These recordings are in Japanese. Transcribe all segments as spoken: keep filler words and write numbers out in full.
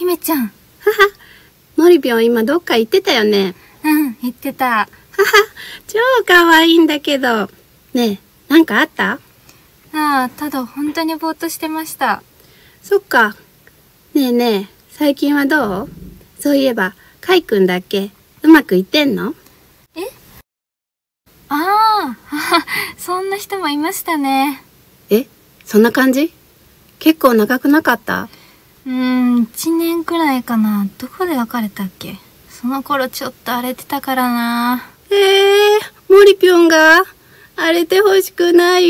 姫ちゃん。はは、 モリピョン今どっか行ってたよね。 うん、行ってた。はは、 超可愛いんだけど。ねえ、なんかあった？ ああ、ただ本当にぼーっとしてました。 そっか。ねえねえ、最近はどう？そういえば、カイくんだっけ？うまくいってんの？ え？ああ、はは、そんな人もいましたね。 え？そんな感じ？結構長くなかった？ うーん、一年くらいかな。どこで別れたっけ？その頃ちょっと荒れてたからな。 ええー、モリピョンが荒れてほしくない。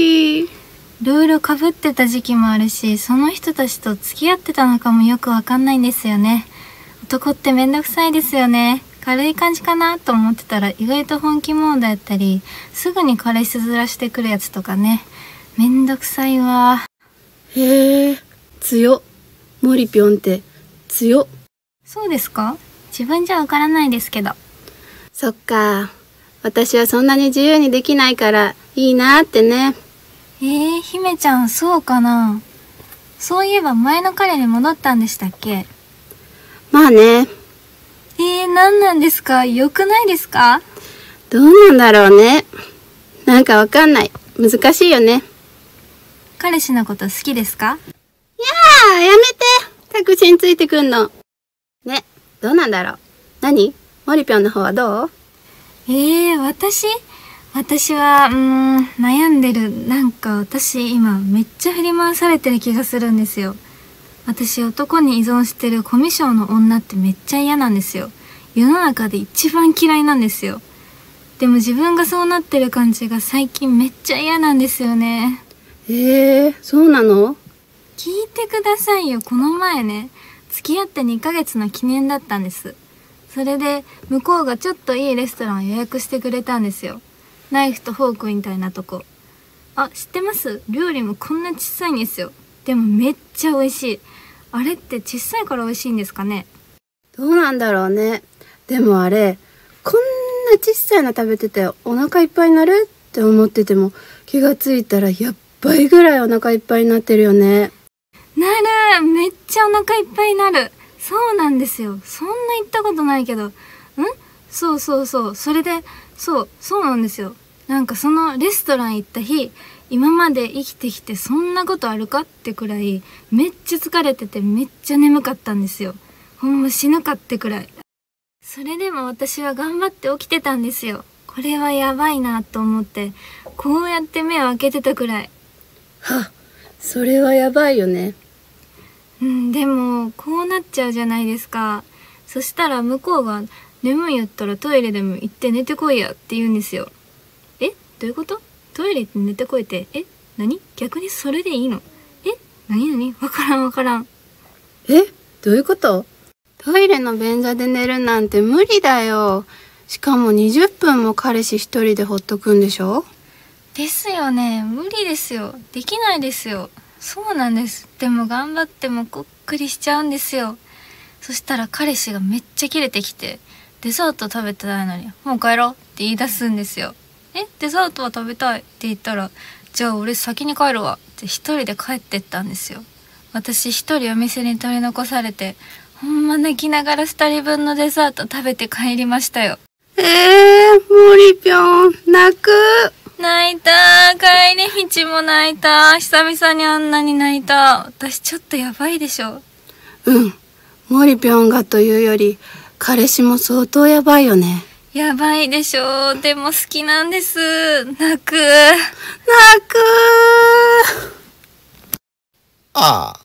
いろいろ被ってた時期もあるし、その人たちと付き合ってたのかもよくわかんないんですよね。男ってめんどくさいですよね。軽い感じかなと思ってたら意外と本気モードやったり、すぐに彼氏ずらしてくるやつとかね。めんどくさいわ。 へえ、強っ。モリピョンって強っ。 そうですか？自分じゃわからないですけど。 そっか。私はそんなに自由にできないからいいなってね。 えー、姫ちゃんそうかな。そういえば前の彼に戻ったんでしたっけ？ まあね。 えー、何なんですか？良くないですか？ どうなんだろうね。なんかわかんない。難しいよね。 彼氏のこと好きですか？ いやー、やめて。タクシーについてくんの。ね、どうなんだろう。何？モリピョンの方はどう？ えー、私私は、うーん、悩んでる。なんか私今めっちゃ振り回されてる気がするんですよ。私男に依存してるコミュ障の女ってめっちゃ嫌なんですよ。世の中で一番嫌いなんですよ。でも自分がそうなってる感じが最近めっちゃ嫌なんですよね。 えー、そうなの？ 聞いてくださいよ。この前ね、付き合ってにかげつの記念だったんです。それで向こうがちょっといいレストランを予約してくれたんですよ。ナイフとフォークみたいなとこ。あ、知ってます？料理もこんな小さいんですよ。でもめっちゃ美味しい。あれって小さいから美味しいんですかね？ どうなんだろうね。でもあれ、こんな小さいの食べててお腹いっぱいになるって思ってても気がついたらやっばいぐらいお腹いっぱいになってるよね。 なる。めっちゃお腹いっぱいになる。そうなんですよ。そんな言ったことないけど。ん？そうそうそう。それで、そう、そうなんですよ。なんかそのレストラン行った日、今まで生きてきてそんなことあるかってくらい、めっちゃ疲れててめっちゃ眠かったんですよ。ほんま死ぬかってくらい。それでも私は頑張って起きてたんですよ。これはやばいなと思って、こうやって目を開けてたくらい。 は、それはやばいよね。 うん、でも、こうなっちゃうじゃないですか。そしたら向こうが、眠いやったらトイレでも行って寝てこいやって言うんですよ。え？どういうこと？トイレ行って寝てこいって、え？何？逆にそれでいいの？え？何何？わからんわからん。 え？どういうこと？トイレの便座で寝るなんて無理だよ。しかもにじゅっぷんも彼氏一人でほっとくんでしょ？ ですよね。無理ですよ。できないですよ。そうなんです。でも頑張ってもこっくりしちゃうんですよ。そしたら彼氏がめっちゃキレてきて、デザート食べてないのに、もう帰ろうって言い出すんですよ。え、デザートは食べたいって言ったら、じゃあ俺先に帰るわって一人で帰ってったんですよ。私一人お店に取り残されて、ほんま泣きながら二人分のデザート食べて帰りましたよ。 えー、モリピョン、泣く。 泣いた。帰り道も泣いた。久々にあんなに泣いた。私ちょっとやばいでしょ。 うん。モリピョンがというより、彼氏も相当やばいよね。 やばいでしょ。でも好きなんです。泣く。泣く。 ああ。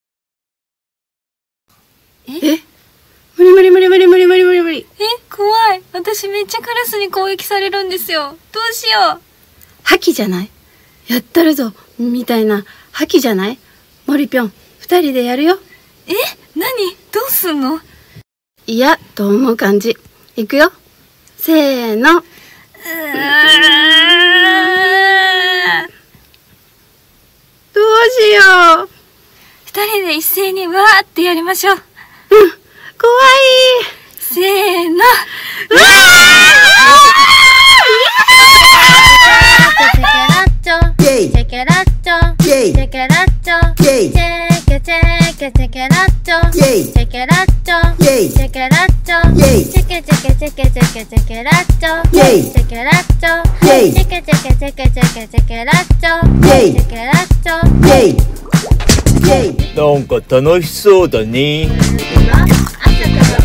え？無理無理無理無理無理無理無理無理。 え、怖い。私めっちゃカラスに攻撃されるんですよ。どうしよう。 覇気じゃない？やったるぞみたいな覇気じゃない？モリピョン、二人でやるよ。 え、何？どうすんの？ いやと思う感じ。いくよ。せーの。うーん。どうしよう。 二人で一斉にわーってやりましょう。うん、 怖い。 せーの。うわー！チェケラッチョ、チェケラッチョ、チェケラッチョ、チェケチェケケチェケラッチョイェイチェケラッチョイェイチェケラッチョイェイチェケチェケチェケチェケチェケラッチョイェイチェケラッチョイェイチェケチェケチェケチェケチェケラッチョイェイチェケラッチョイェイイェイなんか楽しそうだね。 朝から